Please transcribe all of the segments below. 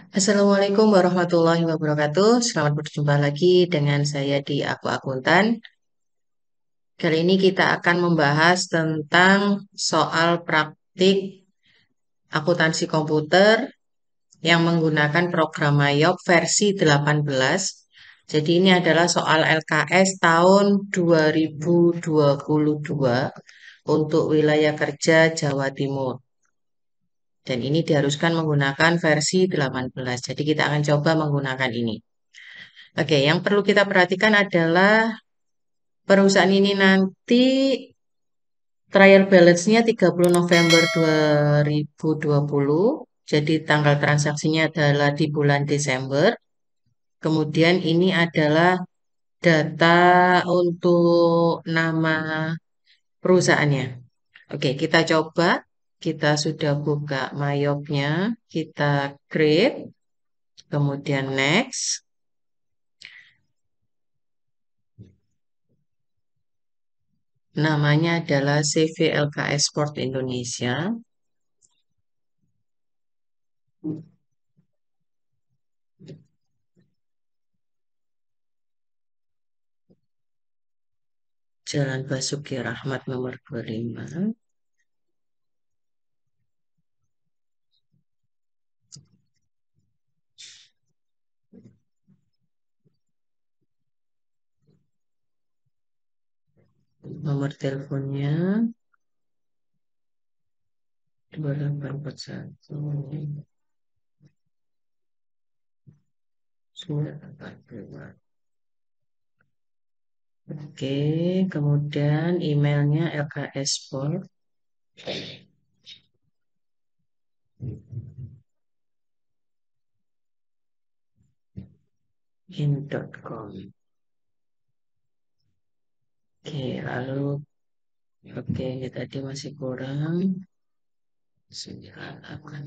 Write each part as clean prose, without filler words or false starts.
Assalamualaikum warahmatullahi wabarakatuh. Selamat berjumpa lagi dengan saya di Aku Akuntan. Kali ini kita akan membahas tentang soal praktik akuntansi komputer yang menggunakan program Mayop versi 18. Jadi ini adalah soal LKS tahun 2022 untuk wilayah kerja Jawa Timur. Dan ini diharuskan menggunakan versi 18. Jadi kita akan coba menggunakan ini. Oke, yang perlu kita perhatikan adalah perusahaan ini nanti trial balance-nya 30 November 2020. Jadi tanggal transaksinya adalah di bulan Desember. Kemudian ini adalah data untuk nama perusahaannya. Oke, kita coba. Kita sudah buka Mayopnya. Kita create. Kemudian next. Namanya adalah CVLKS Sport Indonesia. Jalan Basuki Rahmat nomor 25. Nomor teleponnya 2841 942. Oke, kemudian emailnya lksport in.com. Oke, lalu ini tadi masih kurang 98.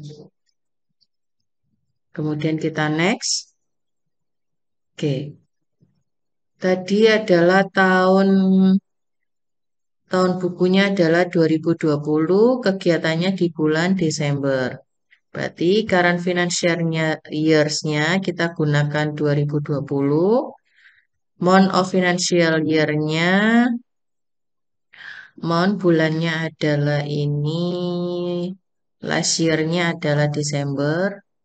Kemudian kita next. Oke, tadi adalah tahun bukunya adalah 2020, kegiatannya di bulan Desember. Berarti current financial years-nya kita gunakan 2020. Month of financial year-nya, month bulannya adalah ini, last year-nya adalah Desember.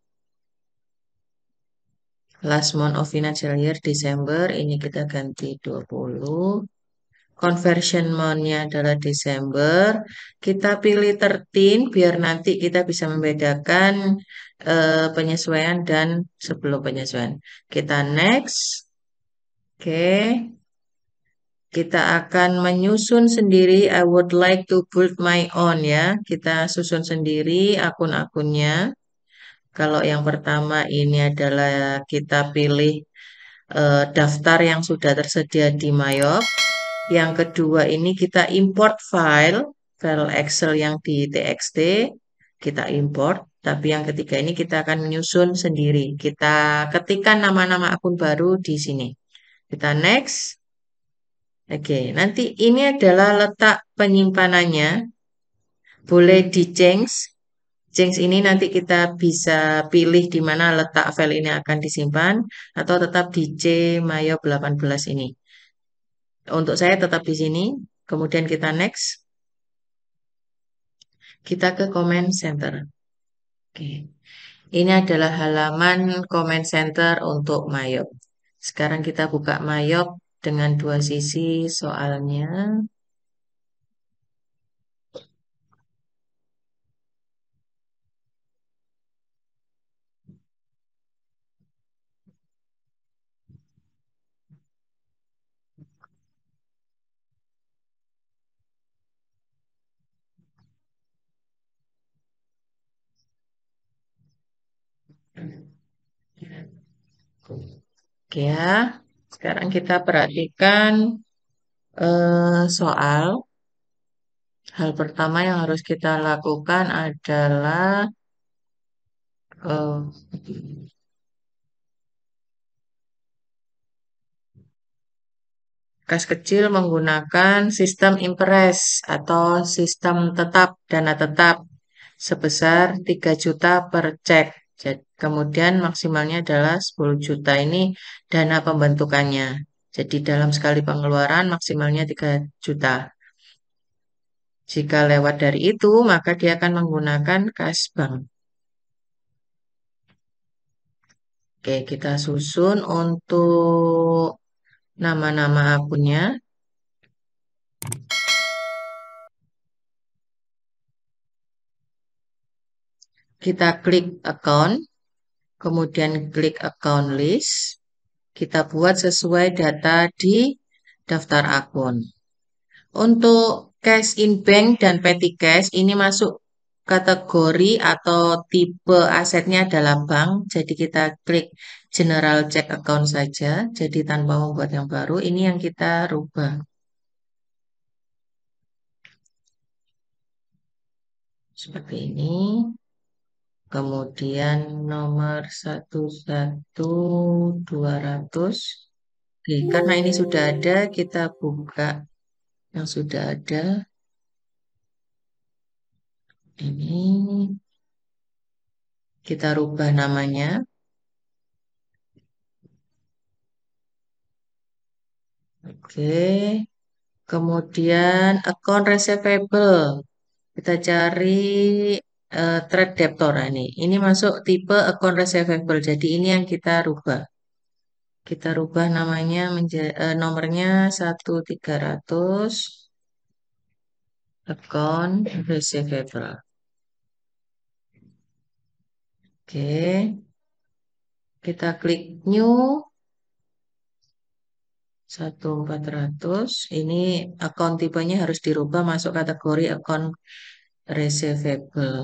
Last month of financial year Desember, ini kita ganti 20. Conversion month-nya adalah Desember. Kita pilih 13 biar nanti kita bisa membedakan penyesuaian dan sebelum penyesuaian. Kita next. Oke. Kita akan menyusun sendiri. I would like to build my own ya. Kita susun sendiri akun-akunnya. Kalau yang pertama ini adalah kita pilih daftar yang sudah tersedia di Mayop. Yang kedua ini kita import file Excel yang di TXT, kita import. Tapi yang ketiga ini kita akan menyusun sendiri. Kita ketikkan nama-nama akun baru di sini. Kita next. Oke, nanti ini adalah letak penyimpanannya. Boleh di change. Change ini nanti kita bisa pilih di mana letak file ini akan disimpan atau tetap di C Mayo 18 ini. Untuk saya tetap di sini. Kemudian kita next. Kita ke comment center. Oke. Ini adalah halaman comment center untuk Mayop. Sekarang kita buka Mayop dengan dua sisi soalnya. Oke ya. Sekarang kita perhatikan soal. Hal pertama yang harus kita lakukan adalah eh, kas kecil menggunakan sistem impress atau sistem tetap, dana tetap sebesar 3 juta per cek. Kemudian maksimalnya adalah 10 juta ini dana pembentukannya. Jadi dalam sekali pengeluaran maksimalnya 3 juta. Jika lewat dari itu, maka dia akan menggunakan kas bank. Oke, kita susun untuk nama-nama akunnya. Kita klik account, kemudian klik account list. Kita buat sesuai data di daftar akun. Untuk cash in bank dan petty cash ini masuk kategori atau tipe asetnya adalah bank. Jadi kita klik general check account saja. Jadi tanpa membuat yang baru, ini yang kita rubah. Seperti ini. Kemudian nomor 11200. Oke, karena ini sudah ada, kita buka yang sudah ada. Ini kita rubah namanya. Oke. Kemudian account receivable. Kita cari trade debtor ini. Ini masuk tipe account receivable. Jadi ini yang kita rubah. Kita rubah namanya nomornya 1300 account receivable. Oke. Kita klik new 1400. Ini account tipenya harus dirubah masuk kategori account receivable.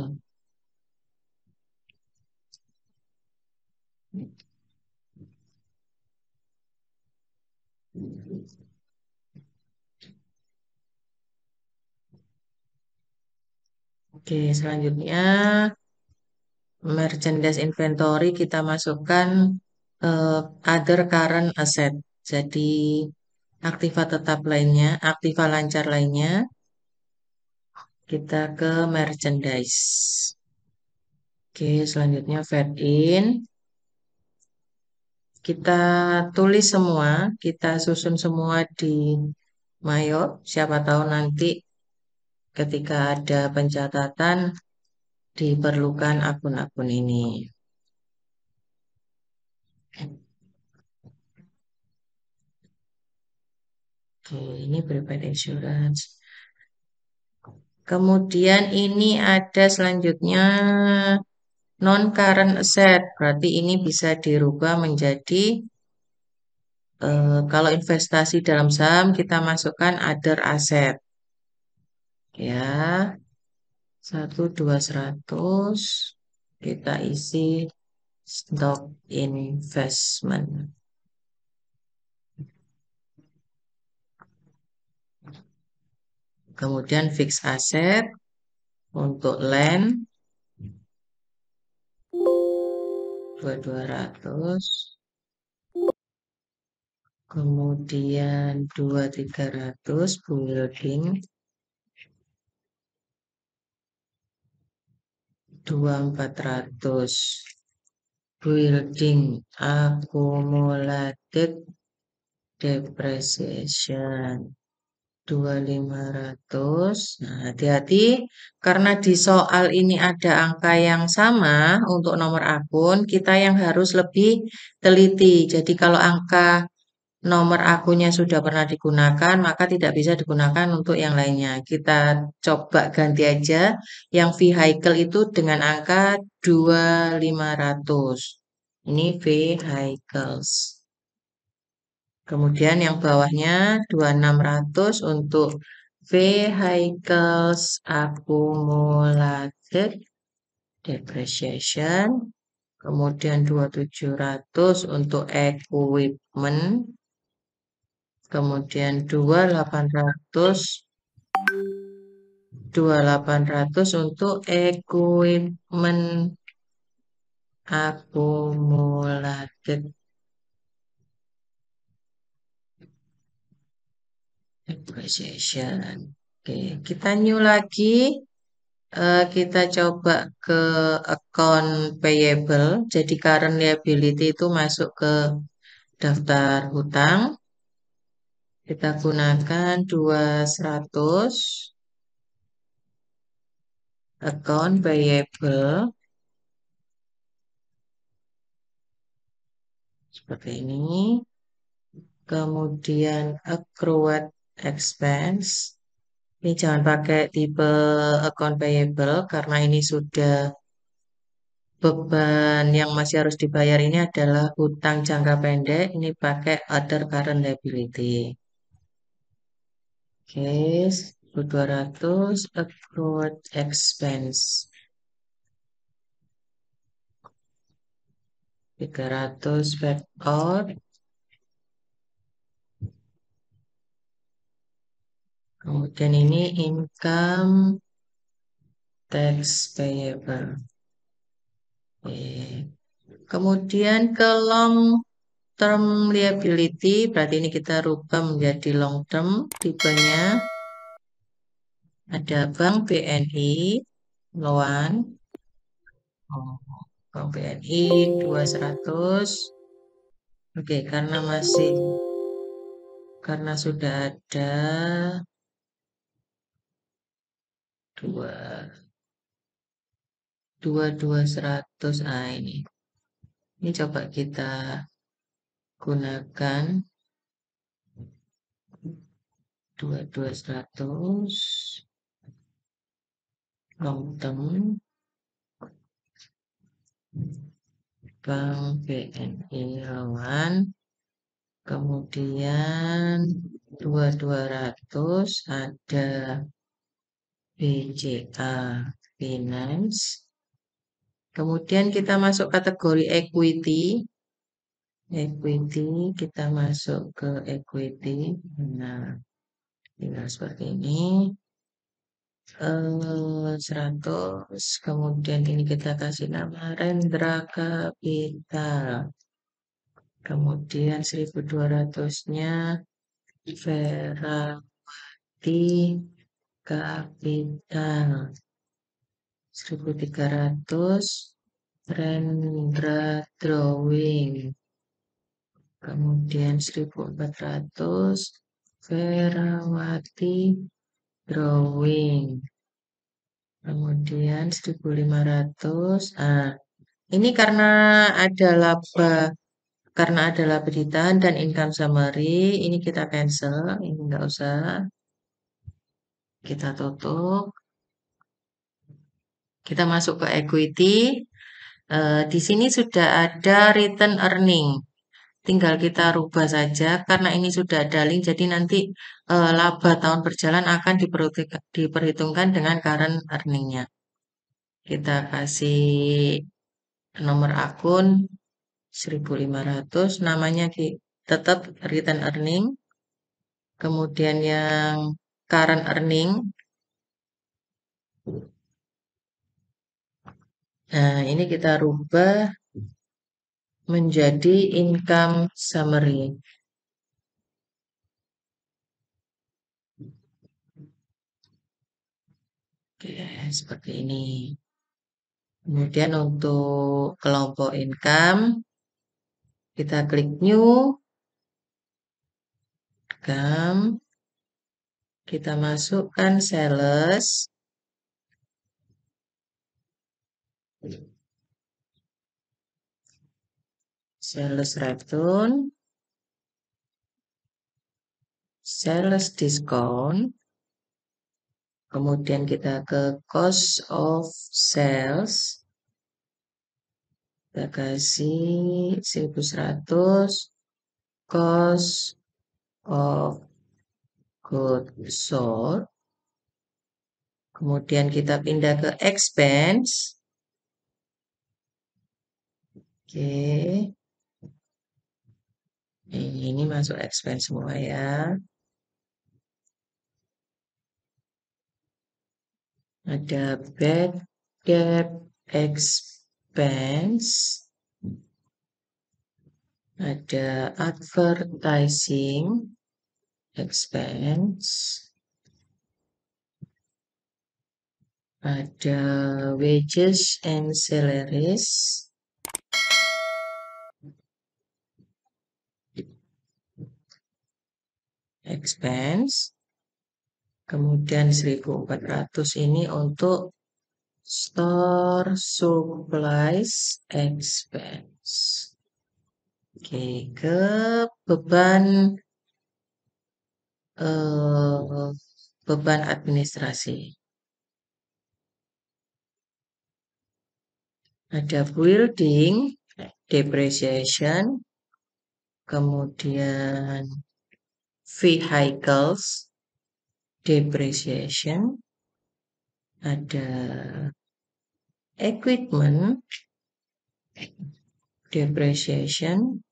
Oke, selanjutnya merchandise inventory kita masukkan other current asset. Jadi aktiva tetap lainnya, aktiva lancar lainnya, kita ke merchandise. Oke, selanjutnya fade in. Kita tulis semua, kita susun semua di Mayo. Siapa tahu nanti ketika ada pencatatan diperlukan akun-akun ini. Oke, ini prepaid insurance. Kemudian ini ada selanjutnya non-current asset. Berarti ini bisa dirubah menjadi kalau investasi dalam saham kita masukkan other asset. Ya, 12100 kita isi stock investment. Kemudian fixed asset untuk land 2200. Kemudian 2300 building 2400 building accumulated depreciation 2500. Nah, hati-hati karena di soal ini ada angka yang sama untuk nomor akun, kita yang harus lebih teliti. Jadi kalau angka nomor akunnya sudah pernah digunakan, maka tidak bisa digunakan untuk yang lainnya. Kita coba ganti aja yang vehicle itu dengan angka 2500. Ini vehicles. Kemudian yang bawahnya 2600 untuk vehicles accumulated depreciation. Kemudian 2700 untuk equipment. Kemudian 2800 untuk equipment accumulated depreciation. Oke, kita new lagi Kita coba ke account payable. Jadi current liability itu masuk ke daftar hutang. Kita gunakan 200 account payable seperti ini. Kemudian accrued expense. Ini jangan pakai tipe account payable karena ini sudah beban yang masih harus dibayar ini adalah hutang jangka pendek. Ini pakai other current liability. Oke, 200 accrued expense. 300 back out. Kemudian ini income tax payable. Oke. Kemudian ke long term liability, berarti ini kita rubah menjadi long term. Tipenya ada Bank BNI, loan. Oh, Bank BNI 200. Oke, karena sudah ada dua dua 100. Ah, ini coba kita gunakan dua 100 long term Bank BNI lawan, kemudian 200 ada BCA Finance. Kemudian kita masuk kategori equity. Equity kita masuk ke equity. Nah, tinggal seperti ini. 100. Kemudian ini kita kasih nama Rendra Capital. Kemudian 1200-nya Verati Capital. 1300 Rendra Drawing. Kemudian 1400 Verawati Drawing. Kemudian 1500. Ini karena ada laba ditahan dan income summary, ini kita cancel, ini enggak usah. Kita tutup. Kita masuk ke equity. Di sini sudah ada return earning. Tinggal kita rubah saja karena ini sudah ada link. Jadi nanti laba tahun berjalan akan diperhitungkan dengan current earningnya. Kita kasih nomor akun 1500, namanya tetap return earning. Kemudian yang current earning. Nah, ini kita rubah menjadi income summary. Oke, seperti ini. Kemudian untuk kelompok income, kita klik new, kita masukkan sales, return, sales discount, kemudian kita ke cost of sales, kita kasih 1100, cost of goods sold. Kemudian kita pindah ke expense. Oke. Ini masuk expense semua ya. Ada bad debt expense. Ada advertising expense. Ada wages and salaries, expense, kemudian 1.400 ini untuk store supplies expense. Oke, ke beban beban administrasi. Ada building, depreciation, kemudian vehicles, depreciation, ada equipment, depreciation,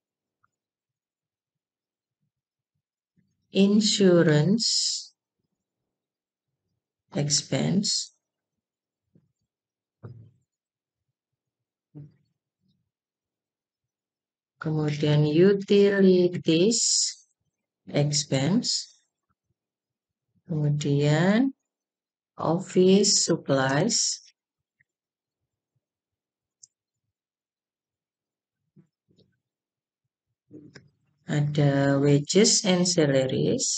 insurance, expense, kemudian utilities, expense, kemudian office supplies, ada wages and salaries,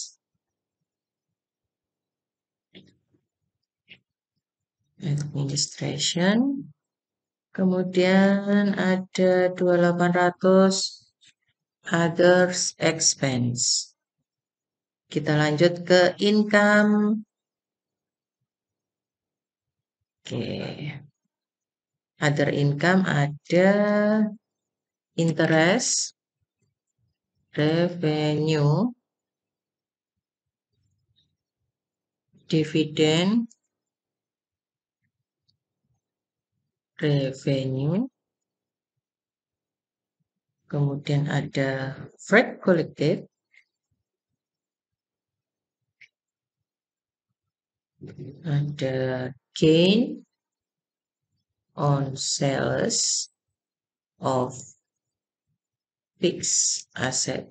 administration, kemudian ada 2.800 others expense. Kita lanjut ke income. Oke. Other income ada interest, revenue, dividend, revenue, kemudian ada freight collected, ada gain on sales of fixed asset.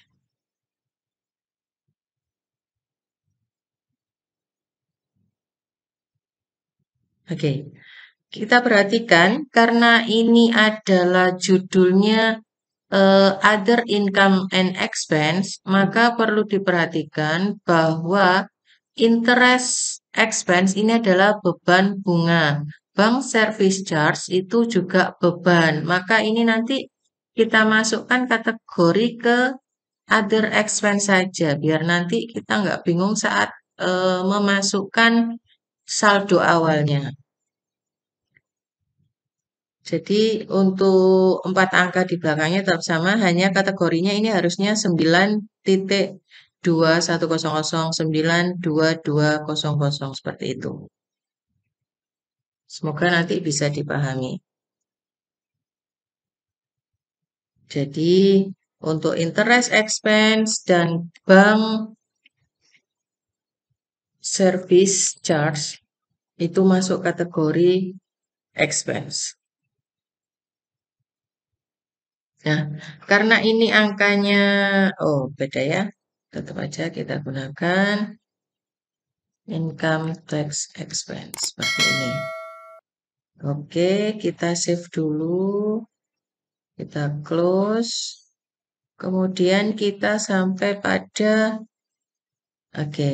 Oke, kita perhatikan karena ini adalah judulnya other income and expense, maka perlu diperhatikan bahwa interest expense ini adalah beban bunga. Bank service charge itu juga beban. Maka ini nanti kita masukkan kategori ke other expense saja, biar nanti kita nggak bingung saat memasukkan saldo awalnya. Jadi untuk 4 angka di belakangnya tetap sama, hanya kategorinya ini harusnya 9.2100922200 seperti itu. Semoga nanti bisa dipahami. Jadi untuk interest expense dan bank service charge itu masuk kategori expense. Nah, karena ini angkanya, oh beda ya, tetap aja kita gunakan income tax expense seperti ini. Oke, kita save dulu, kita close, kemudian kita sampai pada, oke.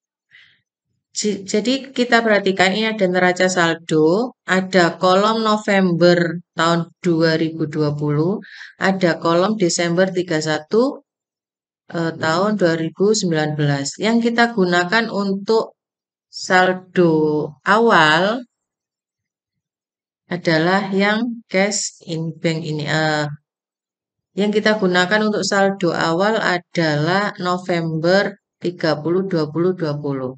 Jadi kita perhatikan ini ada neraca saldo, ada kolom November tahun 2020, ada kolom Desember 31 tahun 2019. Yang kita gunakan untuk saldo awal adalah yang cash in bank ini. Yang kita gunakan untuk saldo awal adalah November 30 2020.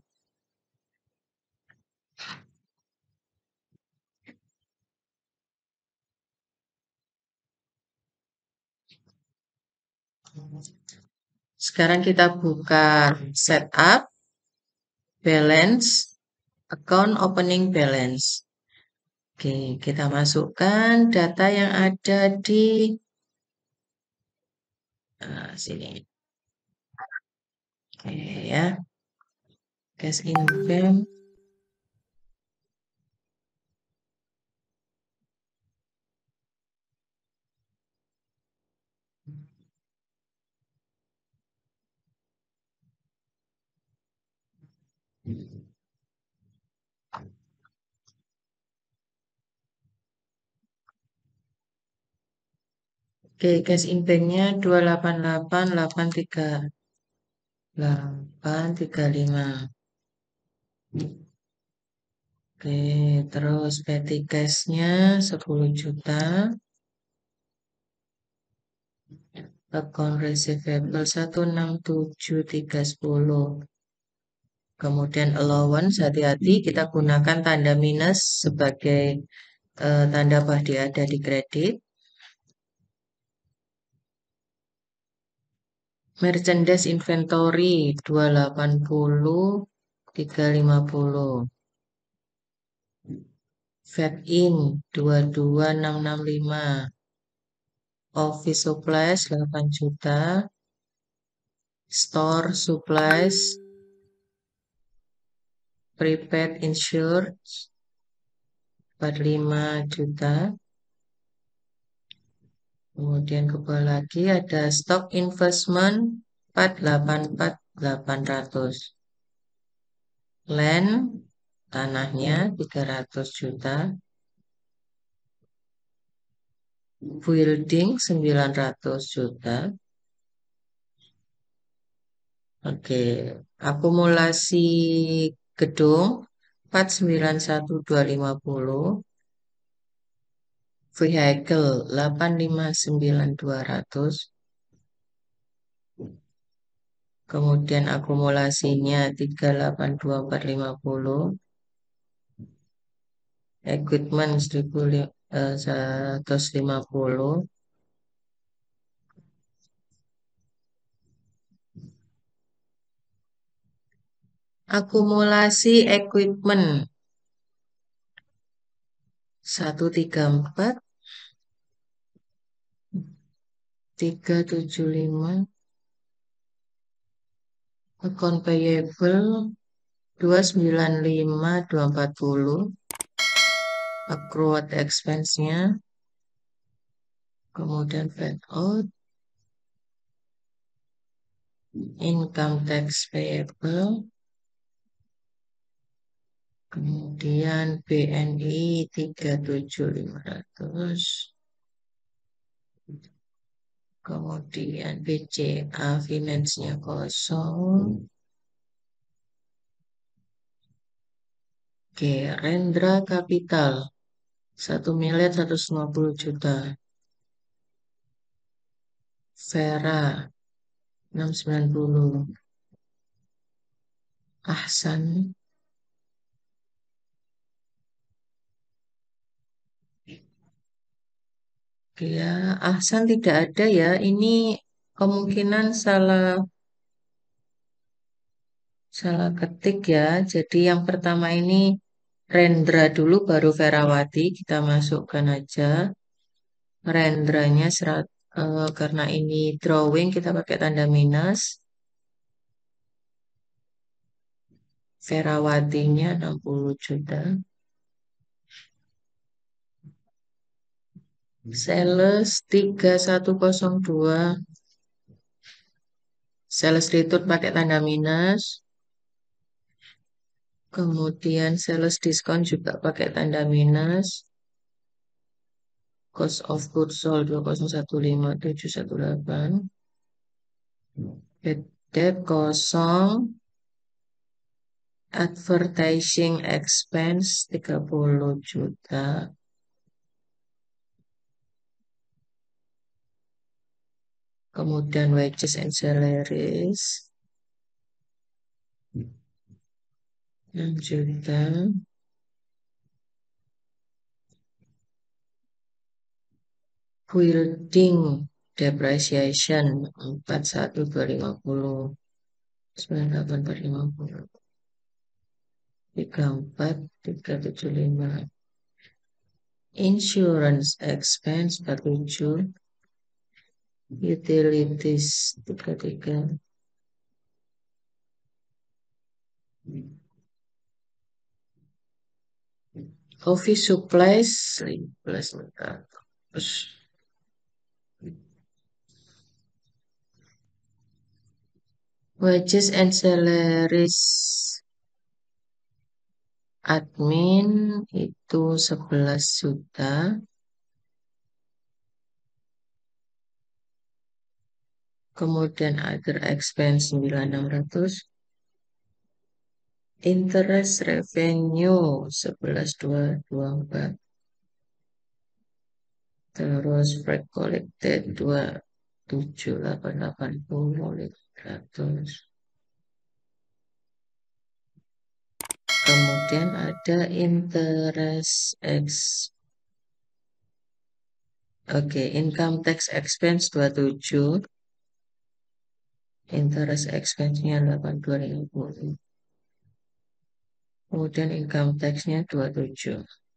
Sekarang kita buka setup, balance, account opening balance. Oke, kita masukkan data yang ada di sini. Oke ya, cash in bank. Oke, cash in banknya 288.838.35. Oke, terus petty cashnya 10 juta. Account receivable 167.310. Kemudian allowance, hati-hati kita gunakan tanda minus sebagai tanda bahwa ada di kredit. Merchandise inventory 280.350. Fed in 22.665. Office supplies 8 juta. Store supplies prepaid insurance 45 juta. Kemudian ke bawah lagi ada stock investment 484.800. Land tanahnya 300 juta. Building 900 juta. Oke, akumulasi gedung 491.250. Vehicle 859.200. Kemudian akumulasinya 382.450. Equipment 150. Akumulasi equipment 134, 375. Account payable 295.240. Accrued expense-nya, kemudian paid out, income tax payable, kemudian BNI 37.500, kemudian BCA finance-nya kosong. Oke, Rendra Capital 1.150.000.000. Vera 690. Ahsan ya, Ahsan tidak ada ya. Ini kemungkinan salah salah ketik ya. Jadi yang pertama ini Rendra dulu baru Verawati kita masukkan aja. Rendranya karena ini drawing kita pakai tanda minus. Verawatinya 60 juta. Sales 3102. Sales return pakai tanda minus. Kemudian sales discount juga pakai tanda minus. Cost of goods sold 2015718. Bad debt kosong. Advertising expense 30 juta. Kemudian wages and salaries 6 juta. Building depreciation 41250. 98450. 34375. Insurance expense 47. Utilities 33. Office supplies 15.400. Wages and salaries Admin itu 11 juta. Kemudian other expense 9.600. Interest revenue 11.224. Terus break collected 27.880. Kemudian ada interest ex. Oke, income tax expense 27. Interest expense-nya 82.050. Kemudian income tax-nya 27.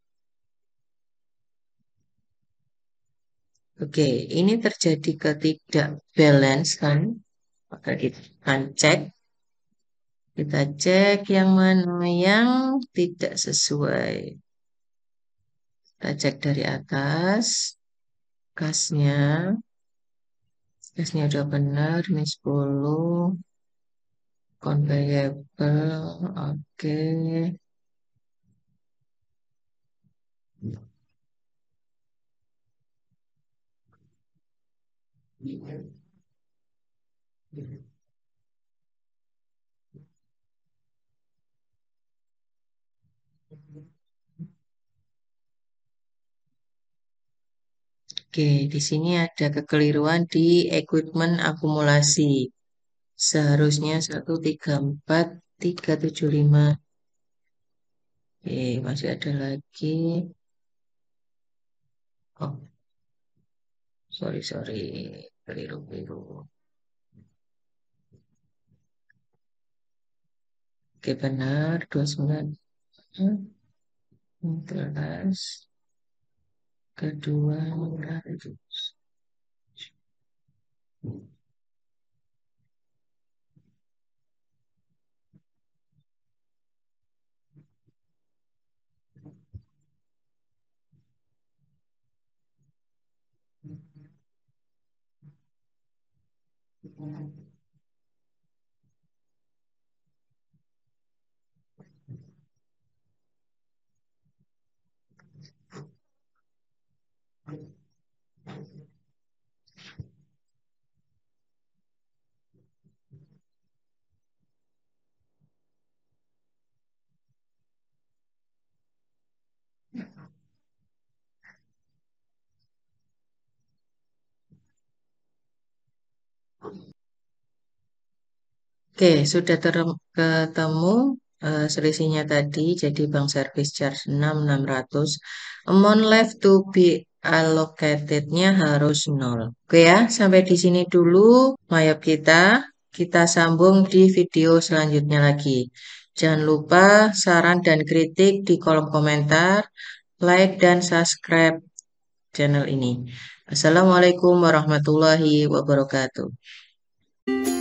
Oke, ini terjadi ketidakbalance kan? Maka kita akan cek. Kita cek yang mana yang tidak sesuai. Kita cek dari atas. Kasnya. Kasnya udah benar. Ini 10. Conveyable. Oke. Oke, di sini ada kekeliruan di equipment akumulasi. Seharusnya 134.375. Oke, masih ada lagi. Oh, sorry. Keliru. Oke, benar. 29. 11. Kedua. Oke, sudah ketemu selisihnya tadi. Jadi bank service charge 6.600. Amount left to be allocated-nya harus 0. Oke ya, sampai di sini dulu mayap kita. Kita sambung di video selanjutnya lagi. Jangan lupa saran dan kritik di kolom komentar, like dan subscribe channel ini. Assalamualaikum warahmatullahi wabarakatuh.